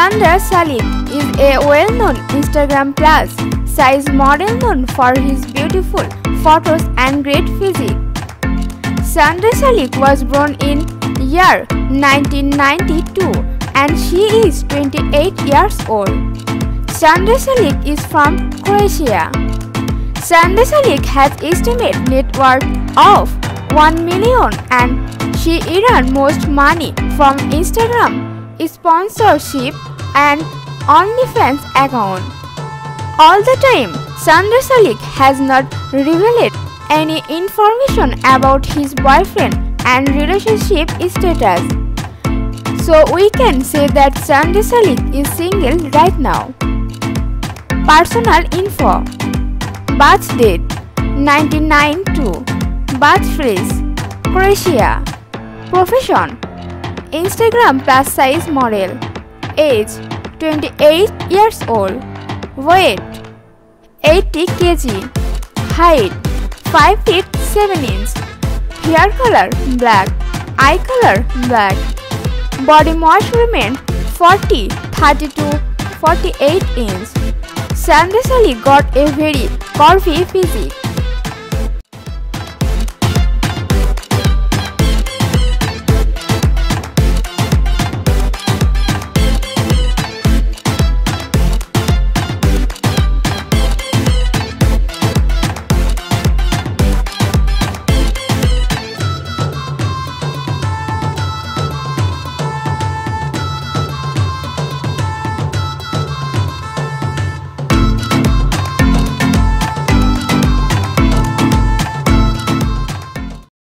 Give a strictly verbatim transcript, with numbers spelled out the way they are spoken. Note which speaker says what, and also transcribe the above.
Speaker 1: Sandra Salik is a well-known Instagram plus size model known for his beautiful photos and great physique. Sandra Salik was born in year nineteen ninety-two and she is twenty-eight years old. Sandra Salik is from Croatia. Sandra Salik has estimated net worth of one million and she earns most money from Instagram sponsorship and OnlyFans account. All the time, Sandra Salik has not revealed any information about his boyfriend and relationship status. So we can say that Sandra Salik is single right now. Personal info: birth date nineteen ninety-two, birthplace Croatia, profession Instagram plus size model, age twenty-eight years old, weight eighty kilograms, height five feet seven inches, hair color black, eye color black, body measurement forty, thirty to forty-eight inches. Sandra Salik got a very curvy physique.